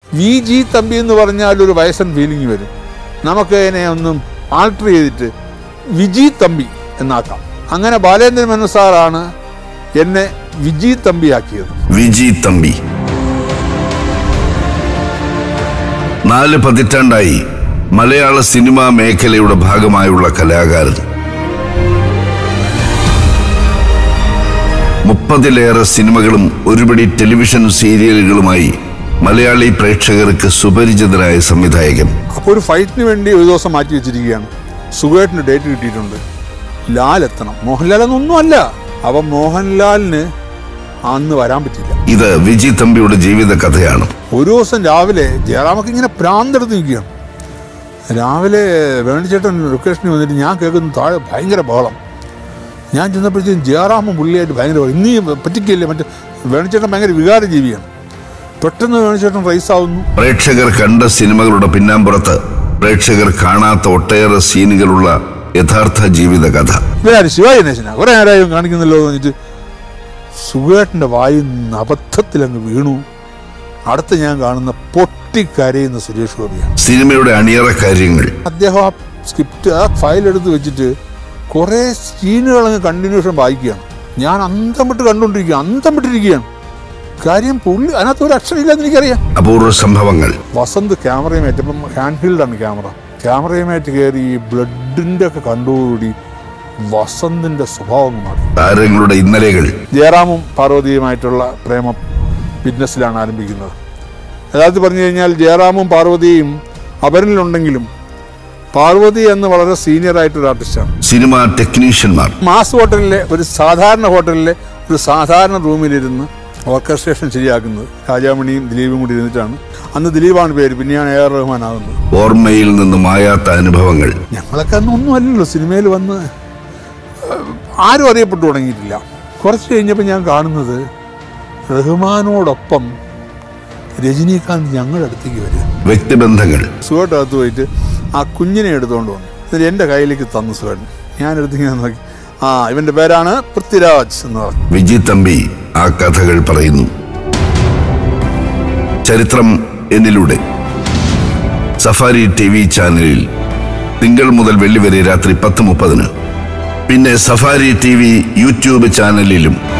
VG Thampi എന്ന് പറഞ്ഞാൽ ഒരു വയസ്സൻ ഫീലിംഗ് വരും. നമുക്ക് അതിനെ ഒന്നും ആൾട്ടർ ചെയ്തിട്ട് വിജി തമ്പി എന്നാക്കാം. അങ്ങനെ ബാലേന്ദ്രൻ മേനോൻ സാറാണ് എന്നെ വിജി തമ്പിയാക്കിയത്. വിജി തമ്പി 4 പതിറ്റാണ്ടായി മലയാള സിനിമാ മേഖലയുടെ ഭാഗമായുള്ള കലാകാരൻ. 30-ലേറെ സിനിമകളും ഒരുപിടി ടെലിവിഷൻ സീരിയലുകളുമായി മലയാളി പ്രേക്ഷകർക്ക് സുപരിചിതനായ സംവിധായകൻ. അപ്പോൾ ഒരു ഫൈറ്റിന് വേണ്ടി ഒരു ദിവസം മാറ്റി വെച്ചിരിക്കുകയാണ്. സുഖമായിട്ടിന് ഡേറ്റ് കിട്ടിയിട്ടുണ്ട്. ലാൽ എത്തണം. മോഹൻലാൽ എന്നൊന്നും അല്ല. അപ്പം മോഹൻലാലിന് അന്ന് വരാൻ പറ്റില്ല. ഇത് വിജി തമ്പിയുടെ ജീവിത കഥയാണ്. ഒരു ദിവസം രാവിലെ ജയറാമൊക്കെ ഇങ്ങനെ പ്രാന്തെടുത്ത് നിൽക്കുകയാണ്. രാവിലെ വേണിച്ചേട്ടൻ ലൊക്കേഷനിൽ വന്നിട്ട് ഞാൻ കേൾക്കുന്ന താഴെ ഭയങ്കര ബഹളം. ഞാൻ ചെന്നപ്പോഴത്തേക്കും ജയറാമും പുള്ളിയായിട്ട് ഭയങ്കര ഇന്നീ പറ്റിക്കില്ലേ. മറ്റേ വേണിച്ചേട്ടൻ ഭയങ്കര വികാര ജീവിയാണ്. പെട്ടെന്ന് വേണിച്ചേട്ടൻ റൈസാവുന്നു. പ്രേക്ഷകർ കണ്ട സിനിമകളുടെ പിന്നാമ്പുറത്ത് പ്രേക്ഷകർ കാണാത്ത ഒട്ടേറെ സീനുകളുള്ള യഥാർത്ഥ ജീവിത കഥ. ഇവരാര് ശിവാജി ഗണേശനാ കുറെ നേരമായും കാണിക്കുന്നല്ലോ എന്ന് പറഞ്ഞിട്ട് സുഖേട്ടൻ്റെ വായിൽ നിന്ന് അബദ്ധത്തിലങ്ങ് വീണു. അടുത്ത് ഞാൻ കാണുന്ന പൊട്ടിക്കരയുന്ന സുരേഷ് ഗോപിയാണ്. സിനിമയുടെ അണിയറ കാര്യങ്ങൾ അദ്ദേഹം ആ സ്ക്രിപ്റ്റ് ആ ഫയൽ എടുത്ത് വെച്ചിട്ട് കുറേ സീനുകളങ്ങ് കണ്ടിന്യൂഷൻ വായിക്കുകയാണ്. ഞാൻ അന്തം വിട്ടിരിക്കുകയാണ്. കാര്യം പുള്ളി അതിനകത്ത് ഒരു അക്ഷരമില്ലെന്ന് എനിക്കറിയാം. അപൂർവ സംഭവങ്ങൾ. വസന്ത് ക്യാമറയുമായിട്ട് ഇപ്പം ഹാൻഡ് ഹീൽഡാണ് ക്യാമറയുമായിട്ട് കയറി ഈ ബ്ലഡിൻ്റെ ഒക്കെ കണ്ടുകൂടി വസന്തിൻ്റെ സ്വഭാവം മാറി. താരങ്ങളുടെ ഇന്നലെകൾ. ജയറാമും പാർവതിയുമായിട്ടുള്ള പ്രേമം ബിസിനസ്സിലാണ് ആരംഭിക്കുന്നത്. യഥാർത്ഥത്തിൽ പറഞ്ഞു കഴിഞ്ഞാൽ ജയറാമും പാർവതിയും അപരനിലുണ്ടെങ്കിലും പാർവതി എന്ന് വളരെ സീനിയർ ആയിട്ടൊരു ആർട്ടിസ്റ്റാണ്. സിനിമ ടെക്നീഷ്യന്മാർ. മാസ് ഹോട്ടലിലെ ഒരു സാധാരണ റൂമിലിരുന്ന് ഓർക്കസ്ട്രേഷൻ ശരിയാക്കുന്നത് രാജാമണിയും ദിലീപും കൂടി ഇരുന്നിട്ടാണ്. അന്ന് ദിലീപാണ് പേര്, പിന്നെയാണ് AR റഹ്മാൻ ആകുന്നത്. ഓർമ്മയിൽ നിന്ന് മായാത്ത അനുഭവങ്ങൾ. ഞങ്ങളൊക്കെ അന്ന് ഒന്നും അല്ലല്ലോ. സിനിമയിൽ വന്ന് ആരും അറിയപ്പെട്ടു തുടങ്ങിയിട്ടില്ല. കുറച്ച് കഴിഞ്ഞപ്പോൾ ഞാൻ കാണുന്നത് റഹ്മാനോടൊപ്പം രജനീകാന്ത് ഞങ്ങളുടെ അടുത്തേക്ക് വരിക. വ്യക്തിബന്ധങ്ങൾ. സുഖമായിട്ടകത്ത് പോയിട്ട് ആ കുഞ്ഞിനെ എടുത്തുകൊണ്ട് വന്നു. എന്നിട്ട് എൻ്റെ കയ്യിലേക്ക് തന്നു സുഖൻ. ഞാനെടുത്തിങ്ങനെ നോക്കി. ഇവൻ്റെ പേരാണ് പൃഥ്വിരാജ് എന്ന് പറഞ്ഞു. വിജി തമ്പി ആ കഥകൾ പറയുന്നു. ചരിത്രം എന്നിലൂടെ സഫാരി TV ചാനലിൽ തിങ്കൾ മുതൽ വെള്ളി വരെ രാത്രി 10:30. പിന്നെ സഫാരി TV യൂട്യൂബ് ചാനലിലും